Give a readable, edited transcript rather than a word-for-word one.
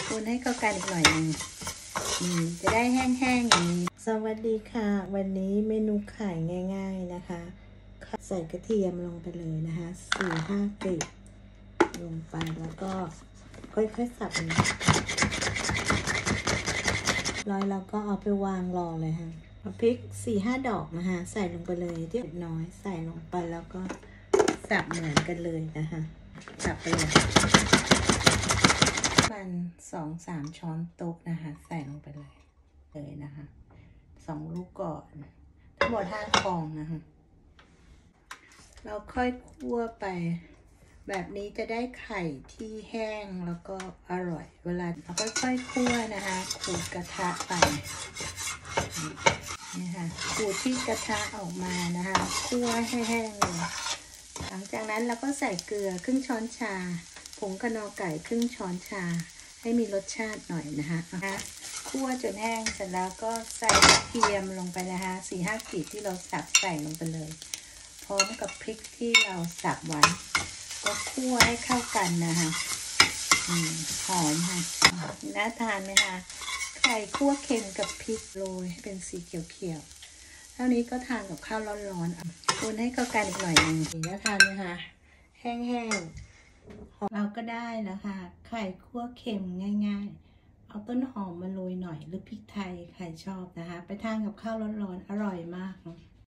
คนให้เข้ากันอีกหน่อยนึงจะได้แห้งๆอย่างนี้สวัสดีค่ะวันนี้เมนูไข่ง่ายๆนะคะใส่กระเทียมลงไปเลยนะคะ4-5 กลีบลงไปแล้วก็ค่อยๆสับแล้วก็เอาไปวางรอเลยค่ะเอาพริก4-5 ดอกนะคะใส่ลงไปเลยที่น้อยใส่ลงไปแล้วก็สับเหมือนกันเลยนะคะสับไปเลยมัน2-3 ช้อนโต๊ะนะคะใส่ลงไปเลยนะคะ2 ลูกก่อนทั้งหมด5 ฟองนะคะเราค่อยคั่วไปแบบนี้จะได้ไข่ที่แห้งแล้วก็อร่อยเวลาเราค่อยๆคั่วนะคะขูดกระทะไปนี่ค่ะขูดที่กระทะออกมานะคะคั่วให้แห้งเลยหลังจากนั้นเราก็ใส่เกลือครึ่งช้อนชาผงกะนอไก่ครึ่งช้อนชาให้มีรสชาติหน่อยนะคะคั่วจนแห้งเสร็จแล้วก็ใส่กระเทียมลงไปนะคะ4-5 กลีบที่เราสับใส่ลงไปเลยพร้อมกับพริกที่เราสับไว้ก็คั่วให้เข้ากันนะคะหอมค่ะน่าทานไหมคะไข่คั่วเค็มกับพริกโรยให้เป็นสีเขียวๆเท่านี้ก็ทานกับข้าวร้อนๆคนให้เข้ากันอีกหน่อยนึงน่าทานไหมคะแห้งๆเราก็ได้แล้วค่ะไข่คั่วเค็มง่ายๆเอาต้นหอมมาโรยหน่อยหรือพริกไทยใครชอบนะคะไปทานกับข้าวร้อนๆอร่อยมาก